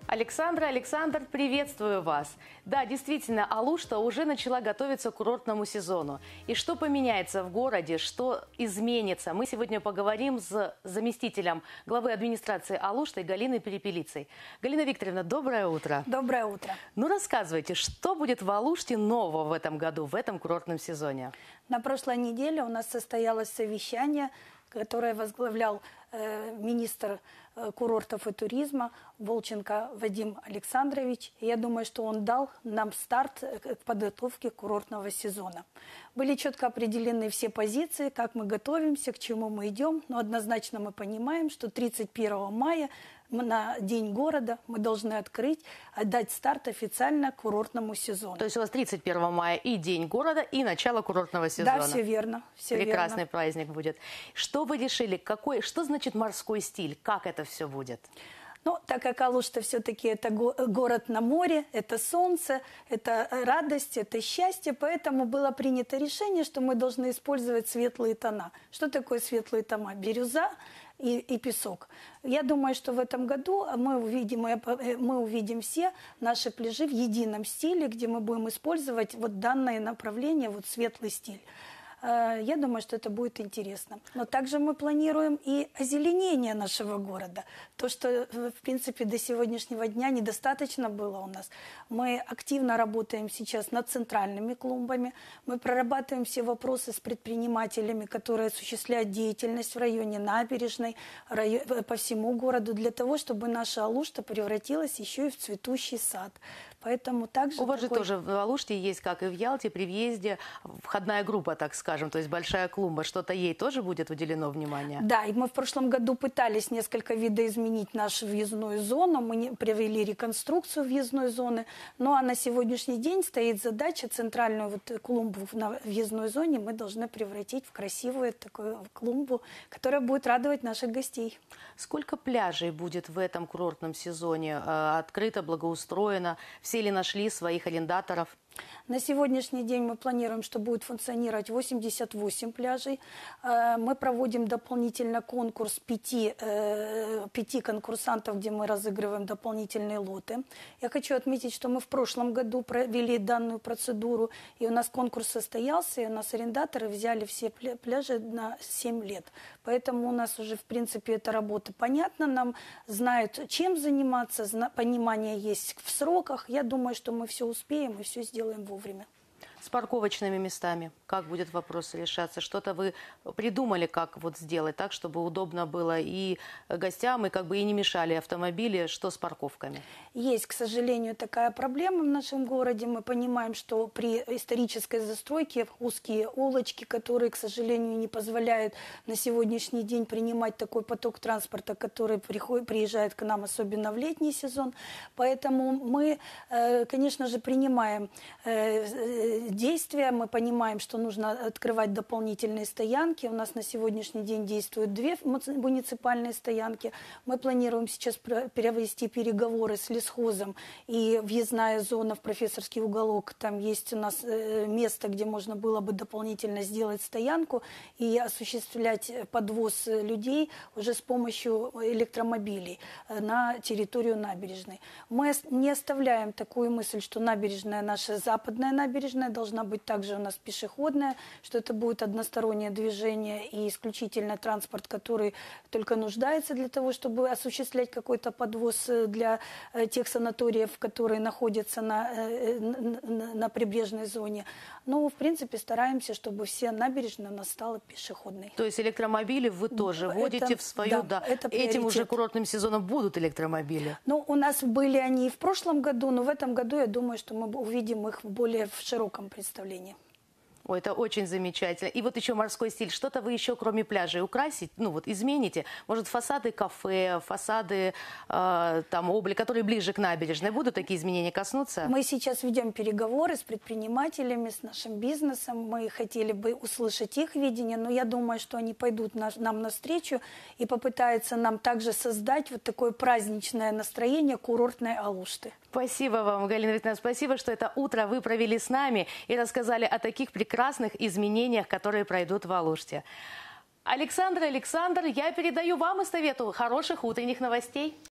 Александр, приветствую вас. Да, действительно, Алушта уже начала готовиться к курортному сезону. И что поменяется в городе, что изменится, мы сегодня поговорим с заместителем главы администрации Алушты Галиной Перепелицей. Галина Викторовна, доброе утро. Доброе утро. Ну, рассказывайте, что будет в Алуште нового в этом году, в этом курортном сезоне? На прошлой неделе у нас состоялось совещание, которое возглавлял министр курортов и туризма Волченко Вадим Александрович. И я думаю, что он дал нам старт к подготовке курортного сезона. Были четко определены все позиции, как мы готовимся, к чему мы идем. Но однозначно мы понимаем, что 31 мая на День города мы должны отдать старт официально курортному сезону. То есть у вас 31 мая и День города, и начало курортного сезона. Да, все верно. Прекрасный праздник будет. Что вы решили? Что значит морской стиль? Как это все будет? Ну, так как Алушта все-таки это город на море, это солнце, это радость, это счастье, поэтому было принято решение, что мы должны использовать светлые тона. Что такое светлые тона? Бирюза и песок. Я думаю, что в этом году мы увидим все наши пляжи в едином стиле, где мы будем использовать вот данное направление, вот светлый стиль. Я думаю, что это будет интересно. Но также мы планируем и озеленение нашего города. То, что, в принципе, до сегодняшнего дня недостаточно было у нас. Мы активно работаем сейчас над центральными клумбами. Мы прорабатываем все вопросы с предпринимателями, которые осуществляют деятельность в районе набережной, по всему городу, для того, чтобы наша Алушта превратилась еще и в цветущий сад. Поэтому также у вас же тоже в Алуште есть, как и в Ялте, при въезде входная группа, так скажем, то есть большая клумба. Что-то ей тоже будет уделено внимание? Да, и мы в прошлом году пытались несколько видоизменить нашу въездную зону. Мы провели реконструкцию въездной зоны. Ну а на сегодняшний день стоит задача центральную вот клумбу на въездной зоне мы должны превратить в красивую такую клумбу, которая будет радовать наших гостей. Сколько пляжей будет в этом курортном сезоне? Открыто, благоустроено? Все ли нашли своих арендаторов? На сегодняшний день мы планируем, что будет функционировать 88 пляжей. Мы проводим дополнительно конкурс 5 конкурсантов, где мы разыгрываем дополнительные лоты. Я хочу отметить, что мы в прошлом году провели данную процедуру, и у нас конкурс состоялся, и у нас арендаторы взяли все пляжи на 7 лет. Поэтому у нас уже, в принципе, эта работа понятна, нам знают, чем заниматься, понимание есть в сроках. Я думаю, что мы все успеем и все сделаем вовремя. С парковочными местами как будет вопрос решаться? Что-то вы придумали, как вот сделать так, чтобы удобно было и гостям, и как бы и не мешали автомобили? Что с парковками? Есть, к сожалению, такая проблема в нашем городе. Мы понимаем, что при исторической застройке узкие улочки, которые, к сожалению, не позволяют на сегодняшний день принимать такой поток транспорта, который приезжает к нам, особенно в летний сезон. Поэтому мы, конечно же, принимаем действия. Мы понимаем, что нужно открывать дополнительные стоянки. У нас на сегодняшний день действуют 2 муниципальные стоянки. Мы планируем сейчас провести переговоры с лесхозом. И въездная зона в Профессорский уголок. Там есть у нас место, где можно было бы дополнительно сделать стоянку и осуществлять подвоз людей уже с помощью электромобилей на территорию набережной. Мы не оставляем такую мысль, что набережная, наша западная набережная, должна быть также у нас пешеходная, что это будет одностороннее движение и исключительно транспорт, который только нуждается для того, чтобы осуществлять какой-то подвоз для тех санаториев, которые находятся на прибрежной зоне. Но, в принципе, стараемся, чтобы все набережные у нас стала пешеходной. То есть электромобили вы тоже вводите в свою... Да, этим уже курортным сезоном будут электромобили? Ну, у нас были они и в прошлом году, но в этом году, я думаю, что мы увидим их более в широком представлении. Ой, это очень замечательно. И вот еще морской стиль. Что-то вы еще, кроме пляжей, украсить, ну вот измените? Может, фасады кафе, фасады обли, которые ближе к набережной, будут такие изменения коснуться? Мы сейчас ведем переговоры с предпринимателями, с нашим бизнесом. Мы хотели бы услышать их видение, но я думаю, что они пойдут нам навстречу и попытаются нам также создать вот такое праздничное настроение курортной Алушты. Спасибо вам, Галина Викторовна. Спасибо, что это утро вы провели с нами и рассказали о таких прекрасных изменениях, которые пройдут в Алуште. Александр, я передаю вам эстафету хороших утренних новостей.